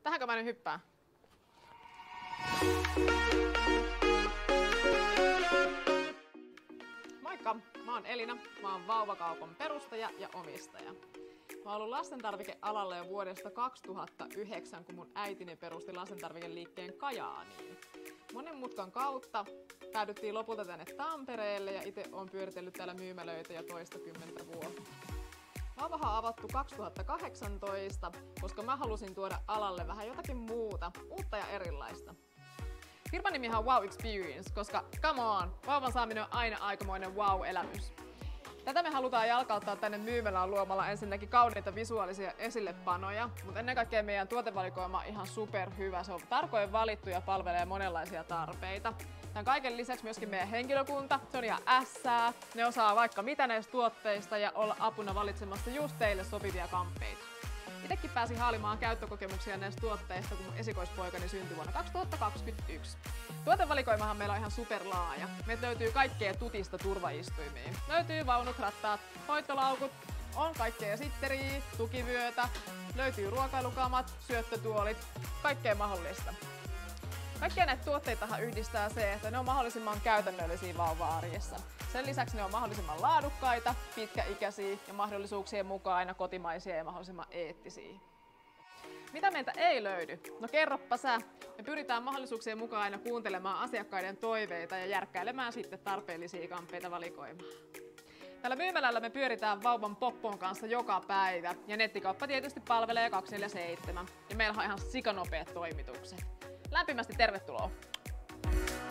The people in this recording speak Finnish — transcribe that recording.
Tähänkö mä nyt hyppään? Moikka! Mä oon Elina. Mä oon Vauvakaupan perustaja ja omistaja. Mä oon ollut lastentarvikealalla jo vuodesta 2009, kun mun äitini perusti lastentarvikeliikkeen Kajaaniin. Monen mutkan kautta päädyttiin lopulta tänne Tampereelle ja itse oon pyöritellyt täällä myymälöitä jo toistakymmentä vuotta. Vauvahan on avattu 2018, koska mä halusin tuoda alalle vähän jotakin muuta, uutta ja erilaista. Firman nimihan on Wow Experience, koska come on, vauvan saaminen on aina aikamoinen wow-elämys. Tätä me halutaan jalkauttaa tänne myymälään luomalla ensinnäkin kauniita visuaalisia esillepanoja, mutta ennen kaikkea meidän tuotevalikoima on ihan superhyvä. Se on tarkoin valittu ja palvelee monenlaisia tarpeita. Tämän kaiken lisäksi myöskin meidän henkilökunta, se on ihan ässää. Ne osaa vaikka mitä näistä tuotteista ja olla apuna valitsemassa just teille sopivia kamppeita. Itsekin pääsin haalimaan käyttökokemuksia näistä tuotteista, kun mun esikoispoikani syntyi vuonna 2021. Tuotevalikoimahan meillä on ihan superlaaja. Meiltä löytyy kaikkea tutista turvaistuimiin. Löytyy vaunut, rattaat, hoitolaukut, on kaikkea sitteriä, tukivyötä, löytyy ruokailukamat, syöttötuolit, kaikkea mahdollista. Kaikkia näitä tuotteitahan yhdistää se, että ne on mahdollisimman käytännöllisiä vauva-arjessa. Sen lisäksi ne on mahdollisimman laadukkaita, pitkäikäisiä ja mahdollisuuksien mukaan aina kotimaisia ja mahdollisimman eettisiä. Mitä meiltä ei löydy? No kerroppa sä. Me pyritään mahdollisuuksien mukaan aina kuuntelemaan asiakkaiden toiveita ja järkkäilemään sitten tarpeellisia kamppeita valikoimaan. Tällä myymälällä me pyöritään vauvan poppon kanssa joka päivä ja nettikauppa tietysti palvelee 24/7 ja meillä on ihan sikanopeat toimitukset. Lämpimästi tervetuloa!